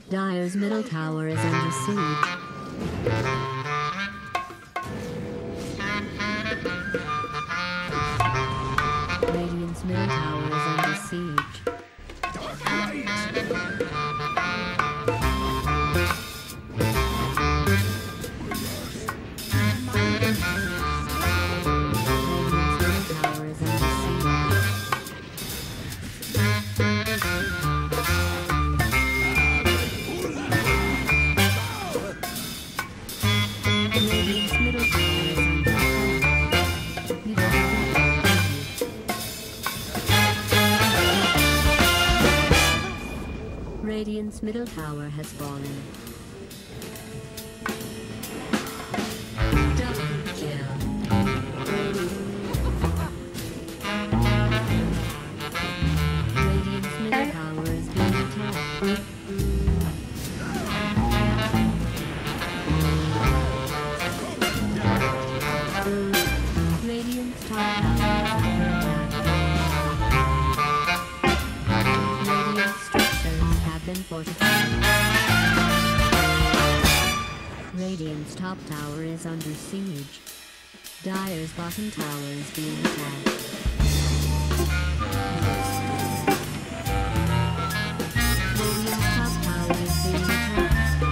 Dire's middle tower is under siege. Radiant's middle tower is under siege. Radiant's middle tower has fallen. Double kill. Radiant's middle tower is being attacked. Radiant's top tower is under attack. Radiant's structures have been fortified. Radiant's top tower is under siege. Dire's bottom tower is being attacked. Radiant's top tower is being attacked.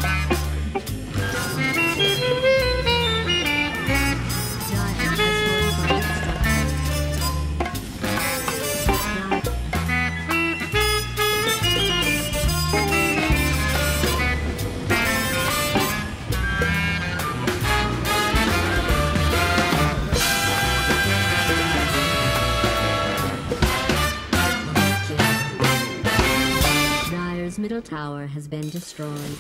Dire's middle tower has been destroyed.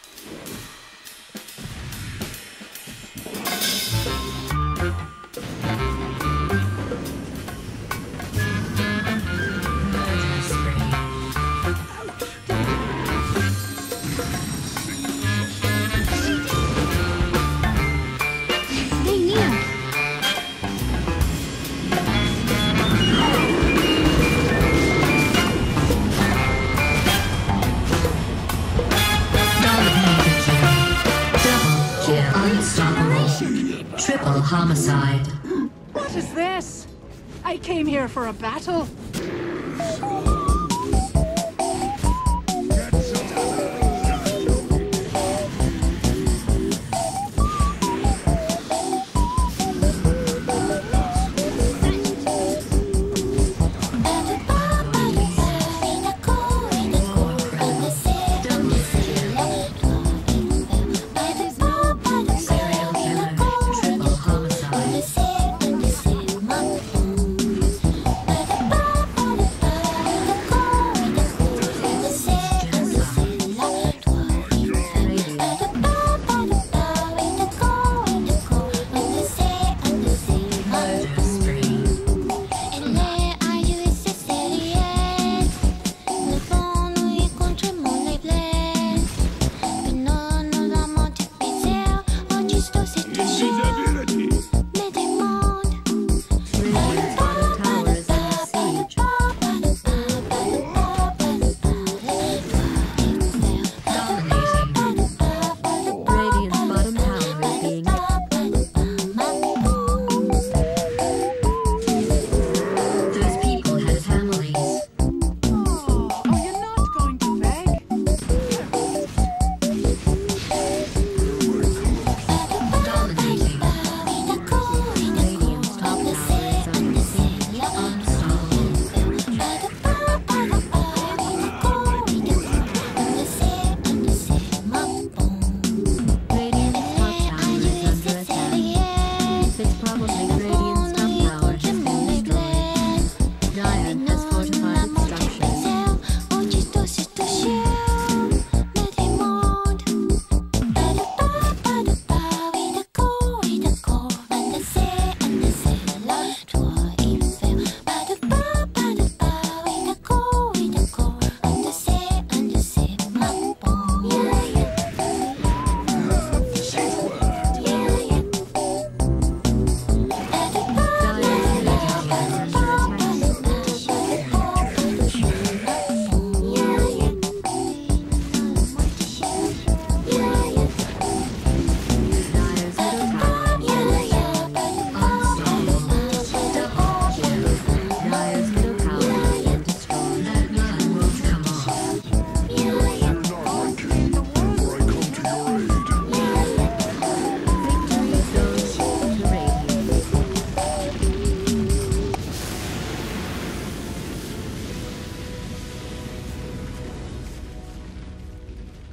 Triple homicide. What is this? I came here for a battle. Triple homicide.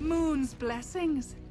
moon's blessings.